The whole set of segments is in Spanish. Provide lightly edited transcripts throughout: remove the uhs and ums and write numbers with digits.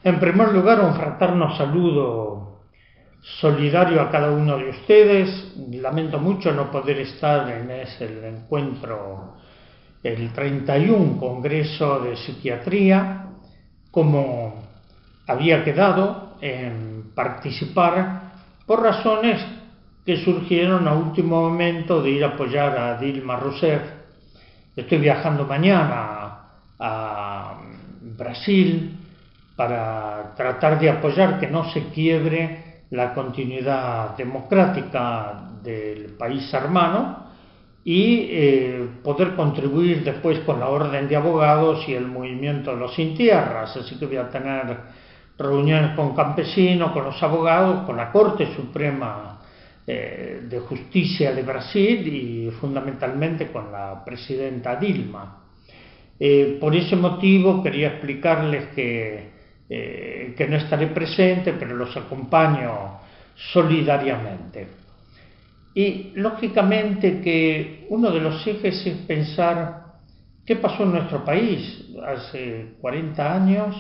En primer lugar, un fraterno saludo solidario a cada uno de ustedes. Lamento mucho no poder estar en ese encuentro, el 31 Congreso de Psiquiatría, como había quedado en participar por razones que surgieron a último momento de ir a apoyar a Dilma Rousseff. Estoy viajando mañana a Brasil para tratar de apoyar que no se quiebre la continuidad democrática del país hermano y poder contribuir después con la Orden de Abogados y el movimiento de los Sin Tierras. Así que voy a tener reuniones con campesinos, con los abogados, con la Corte Suprema de Justicia de Brasil y fundamentalmente con la presidenta Dilma. Por ese motivo quería explicarles que no estaré presente, pero los acompaño solidariamente. Y lógicamente que uno de los ejes es pensar qué pasó en nuestro país hace 40 años,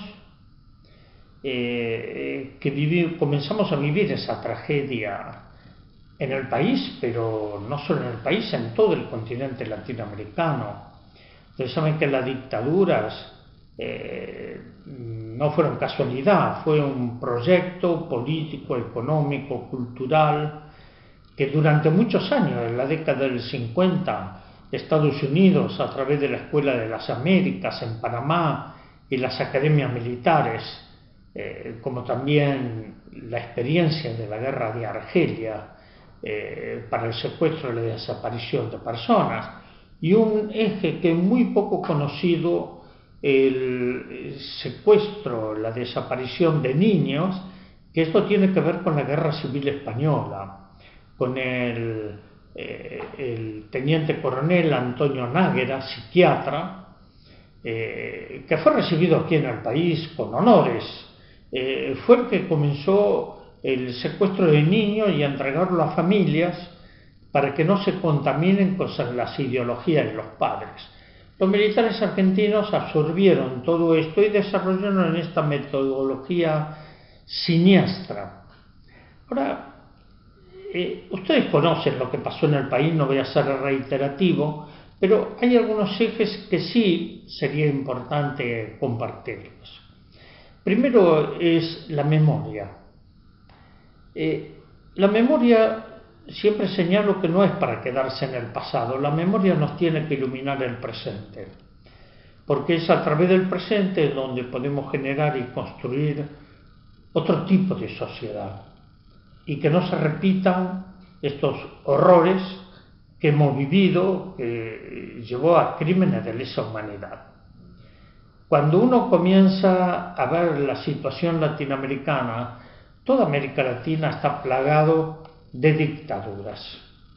que comenzamos a vivir esa tragedia en el país, pero no solo en el país, en todo el continente latinoamericano. Ustedes saben que las dictaduras no fueron casualidad, fue un proyecto político, económico, cultural, que durante muchos años, en la década del 50, Estados Unidos, a través de la Escuela de las Américas en Panamá y las academias militares, como también la experiencia de la guerra de Argelia para el secuestro y la desaparición de personas, y un eje que es muy poco conocido, el secuestro, la desaparición de niños, que esto tiene que ver con la Guerra Civil Española, con el teniente coronel Antonio Náguera, psiquiatra, que fue recibido aquí en el país con honores. Fue el que comenzó el secuestro de niños y a entregarlo a familias para que no se contaminen con las ideologías de los padres. Los militares argentinos absorbieron todo esto y desarrollaron esta metodología siniestra. Ahora, ustedes conocen lo que pasó en el país, no voy a ser reiterativo, pero hay algunos ejes que sí sería importante compartirlos. Primero es la memoria. La memoria, siempre señalo que no es para quedarse en el pasado, la memoria nos tiene que iluminar el presente, porque es a través del presente donde podemos generar y construir otro tipo de sociedad y que no se repitan estos horrores que hemos vivido, que llevó a crímenes de lesa humanidad. Cuando uno comienza a ver la situación latinoamericana, toda América Latina está plagado de dictaduras.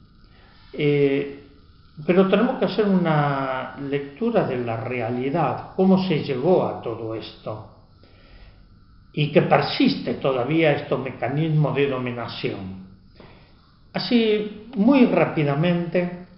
Pero tenemos que hacer una lectura de la realidad, cómo se llegó a todo esto, y que persiste todavía estos mecanismos de dominación. Así, muy rápidamente,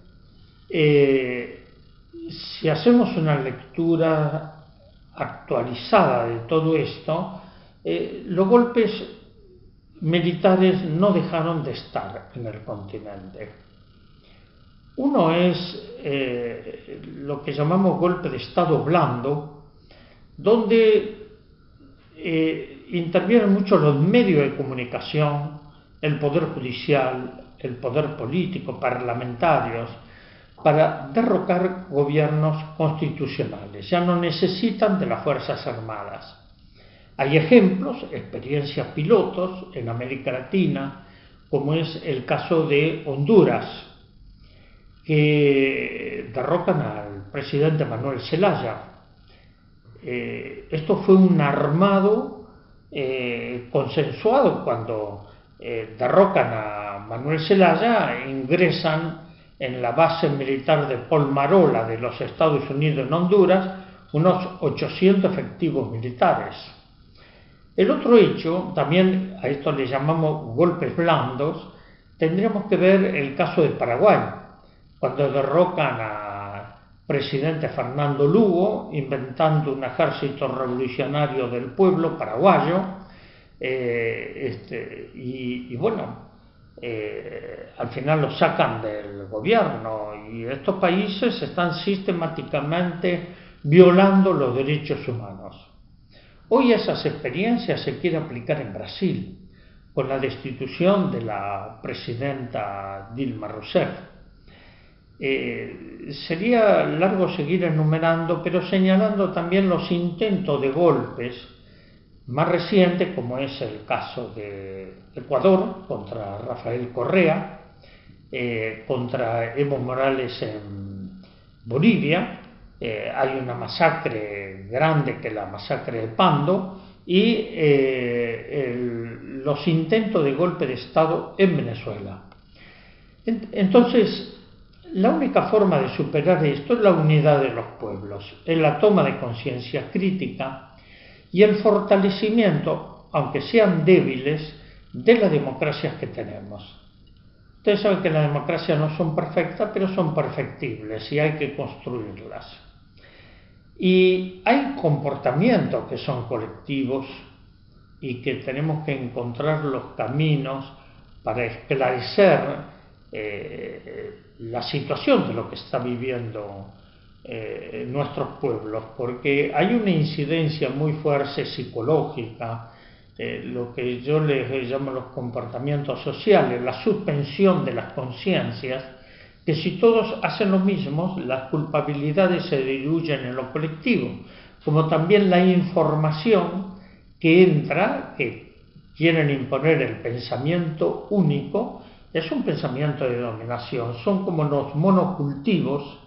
si hacemos una lectura actualizada de todo esto, los golpes militares no dejaron de estar en el continente. Uno es lo que llamamos golpe de Estado blando, donde intervienen mucho los medios de comunicación, el poder judicial, el poder político, parlamentarios, para derrocar gobiernos constitucionales. Ya no necesitan de las Fuerzas Armadas. Hay ejemplos, experiencias pilotos en América Latina, como es el caso de Honduras, que derrocan al presidente Manuel Zelaya. Esto fue un armado consensuado. Cuando derrocan a Manuel Zelaya, ingresan en la base militar de Polmarola de los Estados Unidos en Honduras unos 800 efectivos militares. El otro hecho, también a esto le llamamos golpes blandos, tendríamos que ver el caso de Paraguay, cuando derrocan presidente Fernando Lugo, inventando un ejército revolucionario del pueblo paraguayo, y bueno, al final lo sacan del gobierno, y estos países están sistemáticamente violando los derechos humanos. Hoy esas experiencias se quieren aplicar en Brasil, con la destitución de la presidenta Dilma Rousseff. Sería largo seguir enumerando, pero señalando también los intentos de golpes más recientes, como es el caso de Ecuador contra Rafael Correa, contra Evo Morales en Bolivia. Hay una masacre grande, que es la masacre de Pando, y los intentos de golpe de Estado en Venezuela. Entonces, la única forma de superar esto es la unidad de los pueblos, es la toma de conciencia crítica y el fortalecimiento, aunque sean débiles, de las democracias que tenemos. Ustedes saben que las democracias no son perfectas, pero son perfectibles y hay que construirlas. Y hay comportamientos que son colectivos y que tenemos que encontrar los caminos para esclarecer la situación de lo que está viviendo nuestros pueblos, porque hay una incidencia muy fuerte psicológica, lo que yo les llamo los comportamientos sociales, la suspensión de las conciencias, que si todos hacen lo mismo, las culpabilidades se diluyen en lo colectivo, como también la información que entra, que quieren imponer el pensamiento único, es un pensamiento de dominación, son como los monocultivos.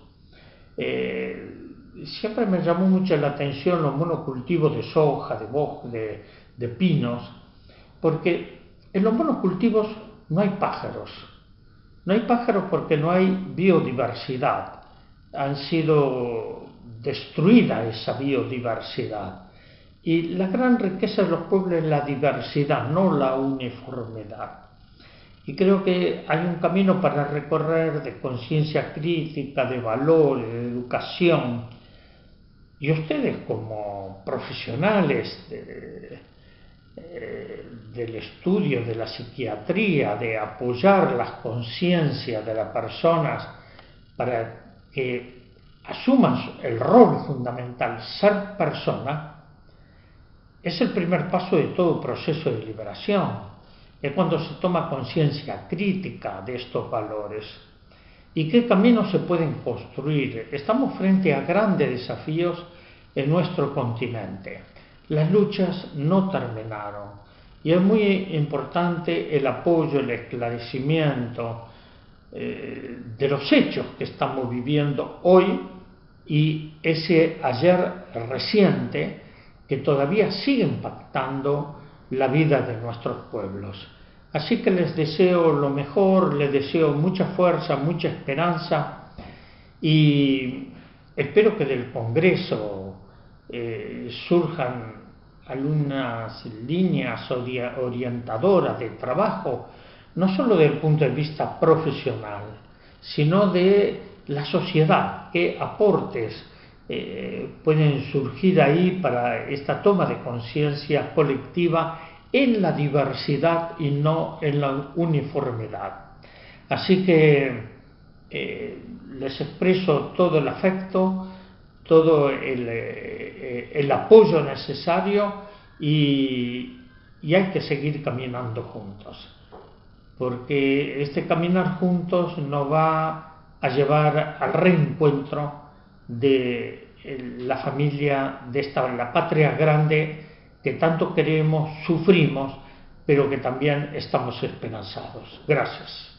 Siempre me llamó mucho la atención los monocultivos de soja, de bosque, de pinos, porque en los monocultivos no hay pájaros. No hay pájaros porque no hay biodiversidad. Han sido destruida esa biodiversidad. Y la gran riqueza de los pueblos es la diversidad, no la uniformidad. Y creo que hay un camino para recorrer de conciencia crítica, de valores, de educación. Y ustedes como profesionales del estudio de la psiquiatría, de apoyar las conciencias de las personas para que asuman el rol fundamental, ser persona, es el primer paso de todo proceso de liberación. Es cuando se toma conciencia crítica de estos valores. ¿Y qué caminos se pueden construir? Estamos frente a grandes desafíos en nuestro continente. Las luchas no terminaron y es muy importante el apoyo, el esclarecimiento de los hechos que estamos viviendo hoy y ese ayer reciente que todavía sigue impactando la vida de nuestros pueblos. Así que les deseo lo mejor, les deseo mucha fuerza, mucha esperanza y espero que del Congreso surjan algunas líneas orientadoras de trabajo, no solo desde el punto de vista profesional, sino de la sociedad, qué aportes pueden surgir ahí para esta toma de conciencia colectiva en la diversidad y no en la uniformidad. Así que les expreso todo el afecto, todo el apoyo necesario y hay que seguir caminando juntos, porque este caminar juntos nos va a llevar al reencuentro de la familia, la patria grande que tanto queremos, sufrimos, pero que también estamos esperanzados. Gracias.